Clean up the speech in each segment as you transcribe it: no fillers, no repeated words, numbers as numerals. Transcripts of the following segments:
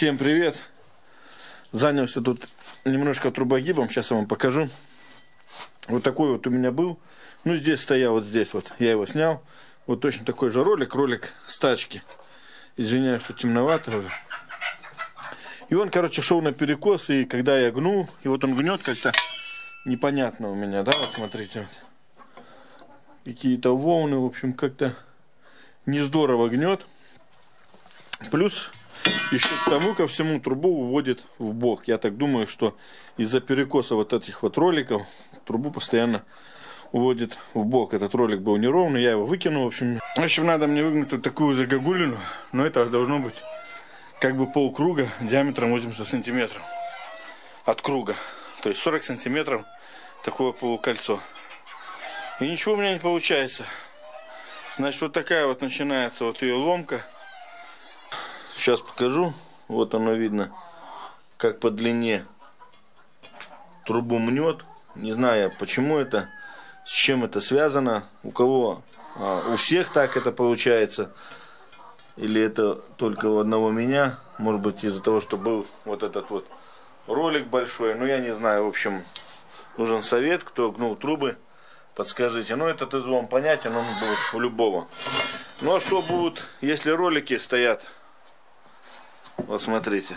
Всем привет! Занялся тут немножко трубогибом, сейчас я вам покажу. Вот такой вот у меня был. Ну, здесь стоял, вот здесь вот, я его снял. Вот точно такой же ролик с тачки. Извиняюсь, что темновато уже. И он, короче, шел на перекос, и когда я гну, и вот он гнет как-то непонятно у меня, да, вот смотрите. Вот. Какие-то волны, в общем, как-то не здорово гнет. Плюс еще к тому, ко всему, трубу уводит в бок. Я так думаю, что из-за перекоса вот этих вот роликов трубу постоянно уводит в бок. Этот ролик был неровный, я его выкинул. В общем, надо мне выгнуть вот такую загогулину, но это должно быть как бы полкруга диаметром 80 сантиметров от круга. То есть 40 сантиметров такое полукольцо. И ничего у меня не получается. Значит, вот такая вот начинается вот ее ломка. Сейчас покажу. Вот оно видно, как по длине трубу мнет. Не знаю, почему это, с чем это связано. У кого? У всех так это получается. Или это только у одного меня. Может быть, из-за того, что был вот этот вот ролик большой. Ну, я не знаю. В общем, нужен совет, кто гнул трубы. Подскажите. Ну, этот излом понятен, он будет у любого. Ну, а что будет, если ролики стоят? Вот смотрите.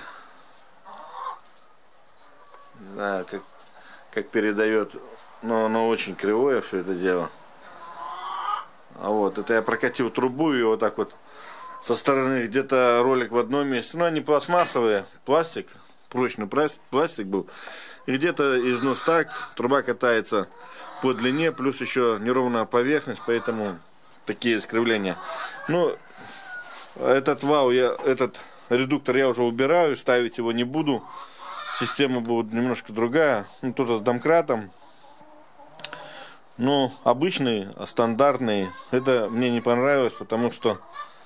Не знаю, как передает. Но оно очень кривое все это дело. А вот, это я прокатил трубу и вот так вот со стороны где-то ролик в одном месте. Ну, они пластмассовые, пластик, прочный пластик был. И где-то износ так, труба катается по длине, плюс еще неровная поверхность, поэтому такие искривления. Ну, этот вал, этот редуктор я уже убираю, ставить его не буду. Система будет немножко другая, ну, тоже с домкратом. Но обычный, стандартный, это мне не понравилось, потому что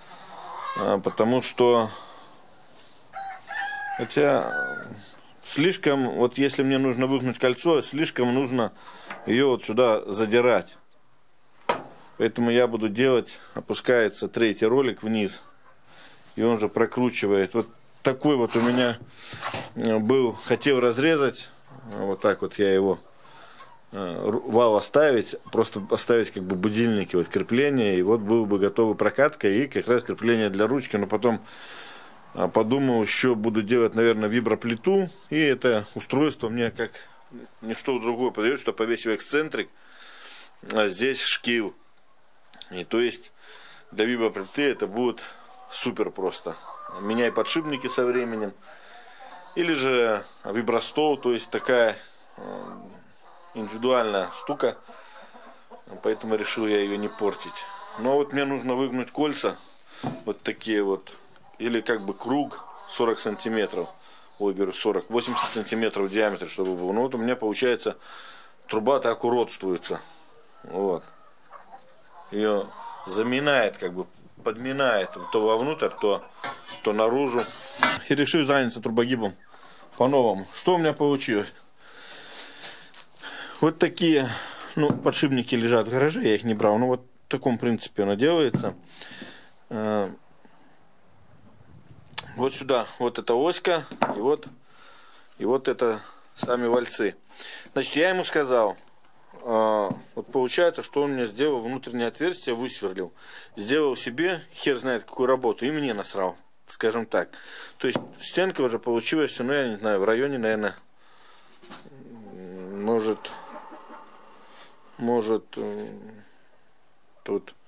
хотя слишком, вот если мне нужно выгнуть кольцо, слишком нужно ее вот сюда задирать. Поэтому я буду делать, опускается третий ролик вниз, и он же прокручивает. Вот такой вот у меня был, хотел разрезать, вот так вот я его вал оставить, просто оставить как бы будильники, вот крепление, и вот был бы готовый прокатка и как раз крепление для ручки, но потом подумал, еще буду делать, наверное, виброплиту, и это устройство мне как ничто другое подает, что повесил эксцентрик, а здесь шкив, и то есть для виброплиты это будет супер просто. Меняй подшипники со временем, или же вибростол, то есть такая индивидуальная штука, поэтому решил я ее не портить. Но вот мне нужно выгнуть кольца, вот такие вот, или как бы круг 40 сантиметров, ой, говорю 40, 80 сантиметров в диаметре, чтобы был. Ну вот у меня получается труба так уродствуется, вот, ее заминает, как бы подминает то вовнутрь, то наружу. И решил заняться трубогибом по-новому. Что у меня получилось? Вот такие, ну, подшипники лежат в гараже, я их не брал. Ну, вот в таком принципе оно делается. Вот сюда, вот эта оська, и вот это сами вальцы. Значит, я ему сказал, вот получается, что он мне сделал внутреннее отверстие, высверлил. Сделал себе, хер знает какую работу, и мне насрал, скажем так. То есть стенка уже получилась, ну, я не знаю, в районе, наверное, может тут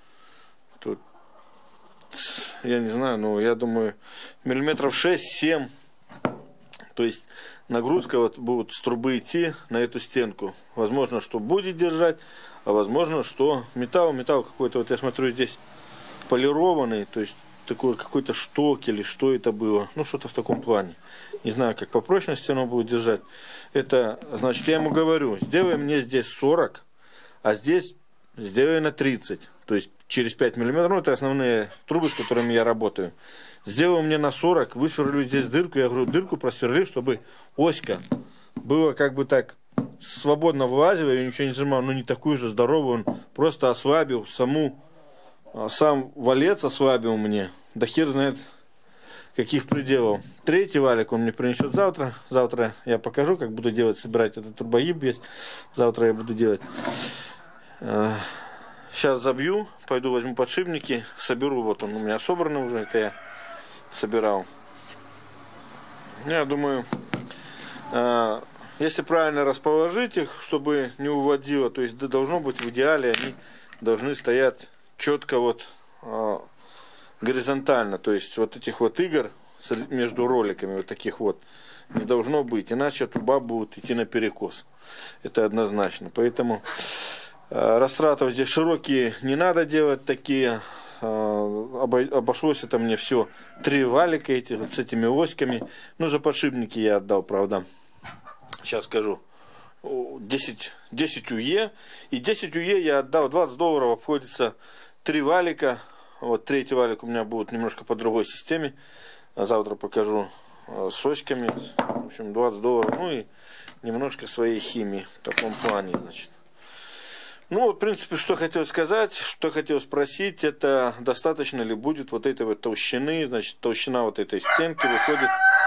я не знаю, но я думаю миллиметров 6-7, то есть нагрузка вот будет с трубы идти на эту стенку. Возможно, что будет держать, а возможно, что металл какой-то, вот я смотрю, здесь полированный, то есть такой какой-то шток или что это было, ну что-то в таком плане. Не знаю, как по прочности оно будет держать. Это, значит, я ему говорю, сделай мне здесь 40, а здесь сделай на 30, то есть через 5 миллиметров, ну это основные трубы, с которыми я работаю. Сделал мне на 40, высверлю здесь дырку, я говорю, дырку просверли, чтобы оська была как бы так свободно влазила, я ничего не сжимал, но не такую же здоровую, он просто ослабил сам валец ослабил мне, да хер знает каких пределов. Третий валик он мне принесет завтра. Завтра я покажу, как буду делать, собирать этот турбогиб весь. Завтра я буду делать. Сейчас забью, пойду возьму подшипники, соберу. Вот он у меня собранный уже, это я собирал. Я думаю, если правильно расположить их, чтобы не уводило, то есть должно быть в идеале, они должны стоять четко вот горизонтально, то есть вот этих вот игр между роликами вот таких вот не должно быть, иначе труба будет идти наперекос. Это однозначно. Поэтому растратов здесь широкие не надо делать такие. Обошлось это мне все 3 валика эти, вот с этими оськами. Ну, за подшипники я отдал, правда. Сейчас скажу. 10 УЕ. И 10 УЕ я отдал. $20 обходится 3 валика. Вот третий валик у меня будет немножко по другой системе. Завтра покажу с оськами. В общем, $20. Ну и немножко своей химии. В таком плане, значит. Ну, вот, в принципе, что хотел сказать, что хотел спросить, это достаточно ли будет вот этой вот толщины, значит, толщина вот этой стенки выходит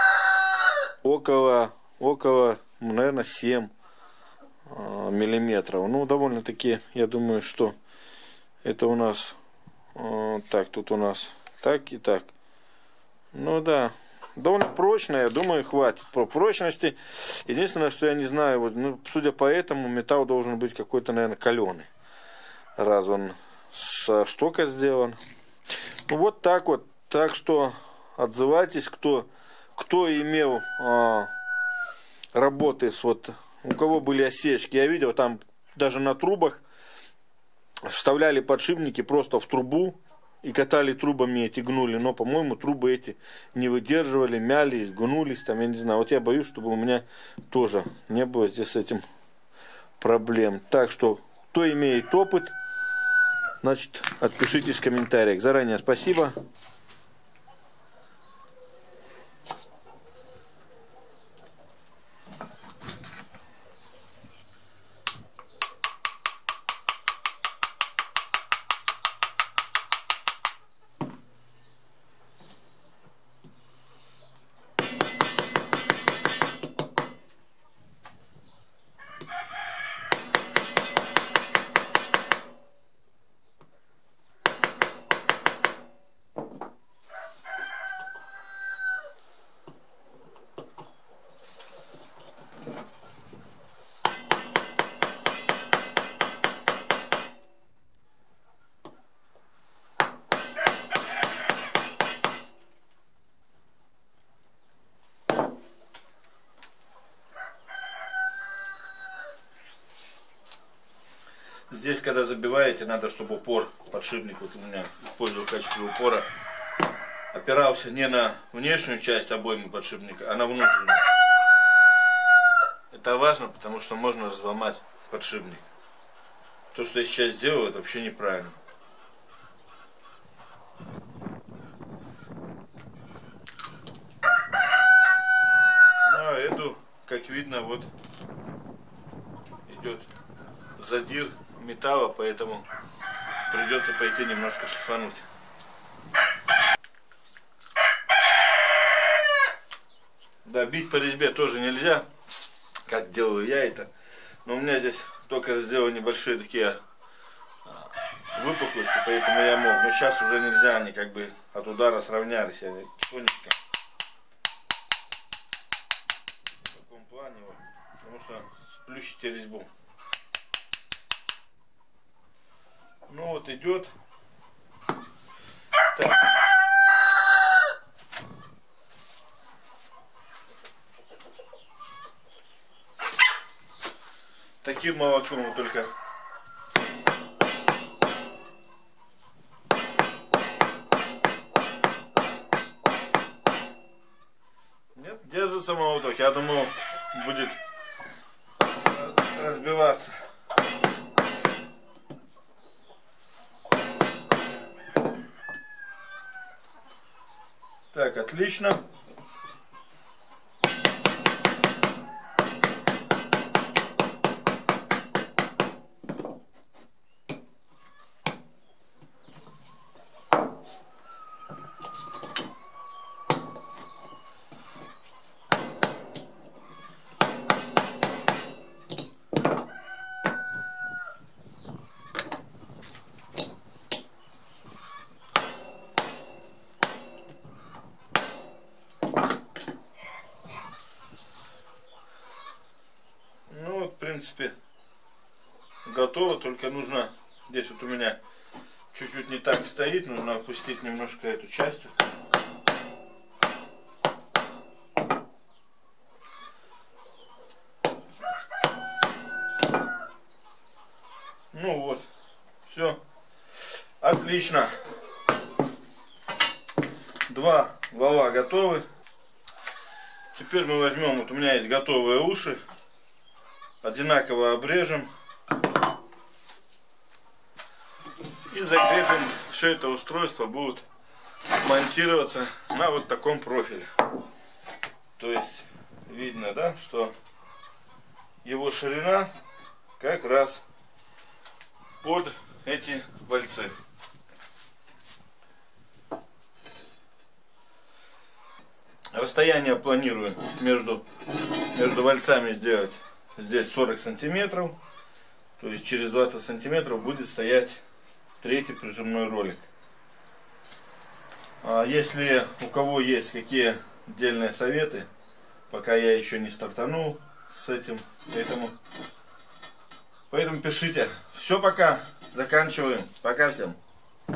около, наверное, 7 миллиметров. Ну, довольно-таки, я думаю, что это у нас, так, тут у нас так и так. Ну, да. Довольно прочная, я думаю, хватит по прочности. Единственное, что я не знаю, вот, ну, судя по этому, металл должен быть какой-то, наверное, каленый. Раз он со штока сделан. Ну, вот так вот. Так что отзывайтесь, кто имел работы с вот, у кого были осечки. Я видел, там даже на трубах вставляли подшипники просто в трубу. И катали трубами эти, гнули. Но, по-моему, трубы эти не выдерживали, мялись, гнулись. Там, я не знаю. Вот я боюсь, чтобы у меня тоже не было здесь с этим проблем. Так что, кто имеет опыт, значит, отпишитесь в комментариях. Заранее спасибо. Здесь, когда забиваете, надо, чтобы упор, подшипник, вот у меня использую в качестве упора, опирался не на внешнюю часть обоймы подшипника, а на внутреннюю. Это важно, потому что можно разломать подшипник. То, что я сейчас сделал, это вообще неправильно. Ну, а эту, как видно, вот идет задир металла, поэтому придется пойти немножко шлифануть. Да, бить по резьбе тоже нельзя, как делаю я это. Но у меня здесь только сделал небольшие такие выпуклости, поэтому я мог. Но сейчас уже нельзя, они как бы от удара сравнялись. Я тихонечко. В таком плане, вот, потому что сплющите резьбу. Ну вот идет. Так. Таким молотком вот только. Нет, держится молоток. Я думал, будет разбиваться. Так, отлично. принципе, готово. Только нужно, здесь вот у меня чуть-чуть не так стоит, нужно опустить немножко эту часть. Ну вот, все, отлично. 2 вала готовы. Теперь мы возьмем, вот у меня есть готовые уши, одинаково обрежем и закрепим. Все это устройство будет монтироваться на вот таком профиле. То есть видно, да, что его ширина как раз под эти вальцы. Расстояние планирую между вальцами сделать здесь 40 сантиметров. То есть через 20 сантиметров будет стоять 3-й прижимной ролик. Если у кого есть какие отдельные советы, пока я еще не стартанул с этим, поэтому пишите. Все, пока. Заканчиваем. Пока всем.